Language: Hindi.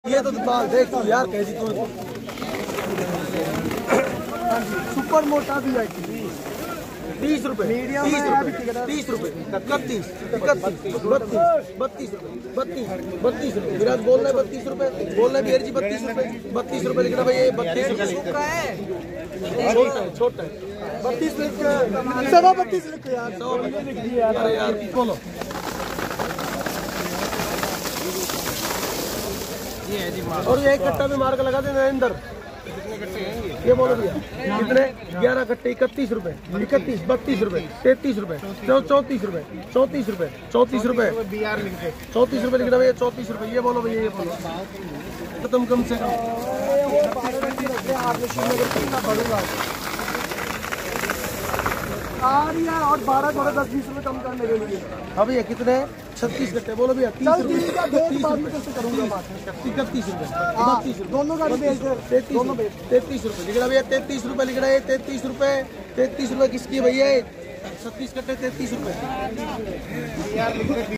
ये तो दाल देख तू यार कैसी तू सुपर मोटा भी है 30 रुपए, 30 रुपए, 31, 31, 32 32 रुपए। विराट बोल रहे 32 रुपए, बोल रहे बिहार जी 32 रुपए, 32 रुपए लिखना भाई, ये 32 रुपए छोटा है, छोटा है 32 लिख के 32 लिख के यार अरे यार बोलो और ये एक कट्टा भी मार के लगा देना अंदर। ये बोलो भैया कितने 11 कट्टे 31 रुपए, 31, 32 रुपए, 33 रुपए, 34 रुपए, 34 रुपए, 34 रुपए, 34 रुपए लिखना भैया, 34 रुपए। ये बोलो भैया, ये बोलो तुम कम से कम और 12 थोड़ा 10-20 रुपए कम करने के लिए। हाँ भैया कितने 36 कट्टे बोलो भैया, 30 रुपए, 31 रुपए, दोनों का 33 रुपए लिखना भैया, 33 रुपए लिखना है, 33 रुपए, 33 रुपए किसकी भैया, 36 कट्टे 33 रुपए।